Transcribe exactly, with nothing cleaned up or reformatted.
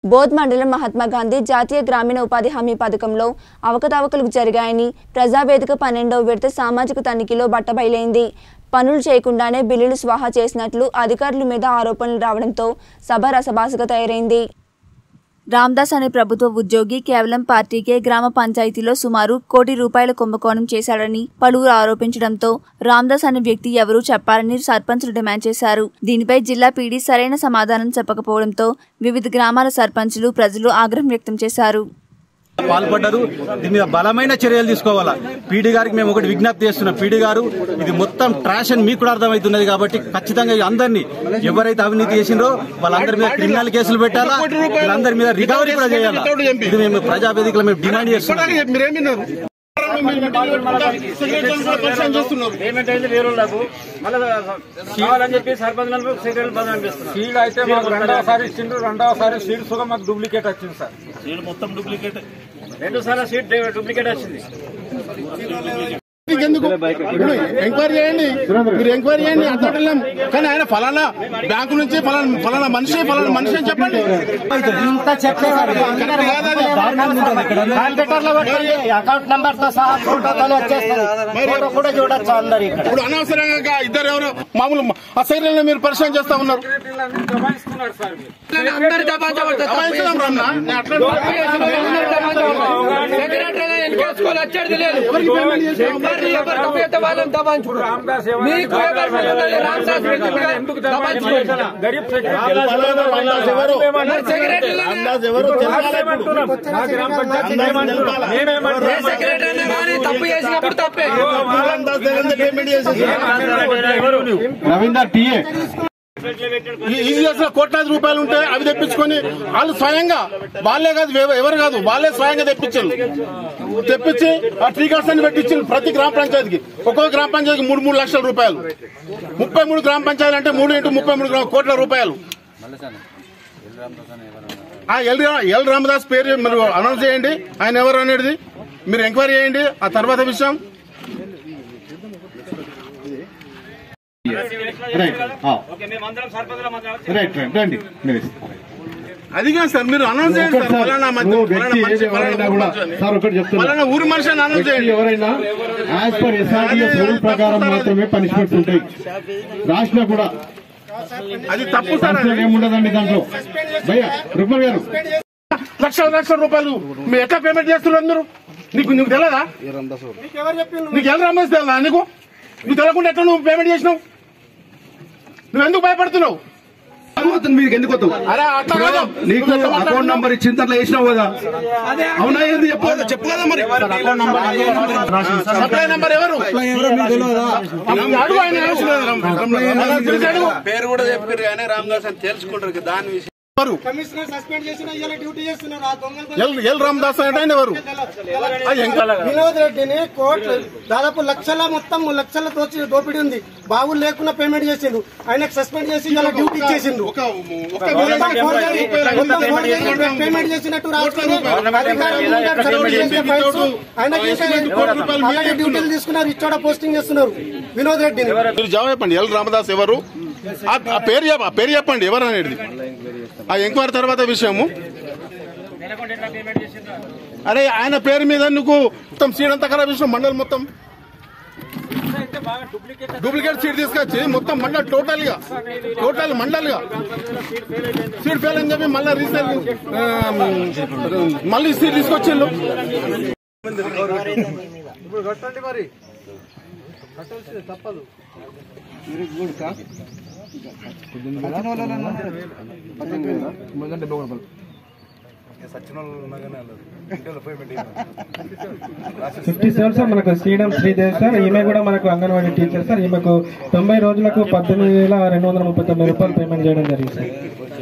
బోధ్ మండలం మహాత్మా గాంధీ జాతీయ గ్రామీణ ఉపాధి హామీ పథకంలో అవకతవకలు జరిగాయని ప్రజావేదిక పన్నెండవ విడత సామాజిక తనిఖీలో బట్టబయలైంది. పనులు చేయకుండానే బిల్లులు స్వాహా చేసినట్లు అధికారుల మీద ఆరోపణలు రావడంతో సభ రసభాసగా తయారైంది. రామ్దాస్ అనే ప్రభుత్వ ఉద్యోగి కేవలం పార్టీకే గ్రామ పంచాయతీలో సుమారు కోటి రూపాయల కుంభకోణం చేశాడని పలువురు ఆరోపించడంతో రామ్దాస్ అనే వ్యక్తి ఎవరూ చెప్పాలని సర్పంచులు డిమాండ్ చేశారు. దీనిపై జిల్లా పీడీ సరైన సమాధానం చెప్పకపోవడంతో వివిధ గ్రామాల సర్పంచులు ప్రజలు ఆగ్రహం వ్యక్తం చేశారు. పాల్పడ్డారు. దీని మీద బలమైన చర్యలు తీసుకోవాలా. పీడీ గారికి మేము ఒకటి విజ్ఞప్తి చేస్తున్నాం. పీడీ గారు, ఇది మొత్తం ట్రాష్ అని మీకు కూడా అర్థమవుతున్నది కాబట్టి ఖచ్చితంగా అందరినీ ఎవరైతే అవినీతి చేసిండ్రో వాళ్ళందరి మీద క్రిమినల్ కేసులు పెట్టాలా, వాళ్ళందరి మీద రికవరీ కూడా చేయాలా. ఇది మేము ప్రజావేదికలో మేము డిమాండ్ చేస్తున్నాం. రెండవసారి సీట్ సుగా మాకు డూప్లికేట్ వచ్చింది సార్. సీట్ మొత్తం డూప్లికేట్, రెండు సార్లు సీట్ డూప్లికేట్ వచ్చింది. ఎందుకు ఎంక్వైరీ చేయండి, మీరు ఎంక్వైరీ చేయండి అంటున్నాం. కానీ ఆయన ఫలానా బ్యాంకు నుంచి ఫలానా ఫలానా మనిషి ఫలానా మనిషి అని చెప్పండి. అకౌంట్ నంబర్ తో సహా ఫోటోతో వచ్చేస్తారు కూడా చూడొచ్చు అందరు. ఇప్పుడు అనవసరంగా ఇద్దరు ఎవరు మామూలు ఆ శరీరంలో మీరు పరిశ్రమ చేస్తా ఉన్నారు. తప్పు చేసినప్పుడు తప్పే. రవీందర్ టీఏ ఇది చేసిన కోట్లాది రూపాయలు ఉంటే అవి తెప్పించుకొని వాళ్ళు స్వయంగా వాళ్ళే కాదు ఎవరు కాదు వాళ్ళే స్వయంగా తెప్పించారు. తెప్పించి ఆ ట్రీ కార్డ్స్ అన్ని పెట్టించారు ప్రతి గ్రామ పంచాయతీకి. ఒక్కొక్క గ్రామ పంచాయతీకి మూడు మూడు లక్షల రూపాయలు. ముప్పై మూడు గ్రామ పంచాయతీలు అంటే మూడు ఇంటూ ముప్పై మూడు కోట్ల రూపాయలు. ఆ ఎల్ ఎల్ రామదాస్ పేరు మీరు అనౌన్స్ చేయండి. ఆయన ఎవరు అనేది మీరు ఎంక్వైరీ చేయండి. ఆ తర్వాత విషయం అది కాదు సార్, మీరు అనౌన్స్ చేయండి. ఊరి మనిషి అనౌన్స్ చేయండి. ఎవరైనా యాజ్ పర్ ఎస్ఆర్డీఎస్ రూల్ ప్రకారం మాత్రమే పనిష్మెంట్స్ ఉంటాయి. రాసినా కూడా అది తప్పు సార్. ఏముండదండి దాంట్లో. భయ్యా రుక్మణ్ గారు, లక్షల లక్షల రూపాయలు మీరు ఎట్లా పేమెంట్ చేస్తున్నారు మీరు? నీకు నీకు తెలియదా? నీకు ఎలా రమ్మేసి తెలియదా? నీకు నువ్వు తెలియకుండా ఎట్లా నువ్వు పేమెంట్ చేసినావు? నువ్వు ఎందుకు భయపడుతున్నావు? మీకు ఎందుకు నీకు అకౌంట్ నంబర్ ఇచ్చిన తర్వాత వేసినావు కదా, అవునా? ఏంది చెప్పు చెప్పు కదా. మరి సప్లై నెంబర్ ఎవరు? పేరు కూడా చెప్పారు కానీ రామదాస్ అని తెలుసుకుంటారు. దాని విషయం కమిషనర్ సస్పెండ్ చేసిన డ్యూటీ చేస్తున్నారు. ఎల్ రామదాస్ అంటే ఆయన ఎవరు? వినోద్ రెడ్డిని కోట్లు దాదాపు లక్షల మొత్తం లక్షల దోపిడీ ఉంది. బాబులు లేకుండా పేమెంట్ చేసిండు. ఆయనకు సస్పెండ్ చేసి ఇలా డ్యూటీ ఇచ్చేసిండు. పేమెంట్ చేసినట్టు ఆయన డ్యూటీలు తీసుకున్నారు. ఇచ్చోడ పోస్టింగ్ చేస్తున్నారు వినోద్ రెడ్డిని. మీరు జవాబు చెప్పండి. ఎల్ రామదాస్ ఎవరు? ఆ పేరు ఆ పేరు చెప్పండి ఎవరు అనేది. ఆ ఎంక్వైరీ తర్వాత విషయము. అరే ఆయన పేరు మీద నువ్వు మొత్తం సీడ్ అంతా ఖరాబ్ చేసిన మండలి మొత్తం డూప్లికేట్ సీడ్ తీసుకొచ్చి మొత్తం మండలి టోటల్ గా టోటల్ మండలిగా సీడ్ ఫెయిల్ అని చెప్పి మళ్ళీ రీసేల్ మళ్ళీ సీడ్ తీసుకొచ్చిండు. మరి తప్పదు. ఫిఫ్టీ సెవెన్ సార్ మనకు శ్రీరామ్ శ్రీదేవి సార్. ఈమె కూడా మనకు అంగన్వాడీ టీచర్ సార్. ఈమెకు తొంభై రోజులకు పద్దెనిమిది వేల రెండు వందల ముప్పై తొమ్మిది రూపాయలు పేమెంట్ చేయడం జరిగింది సార్.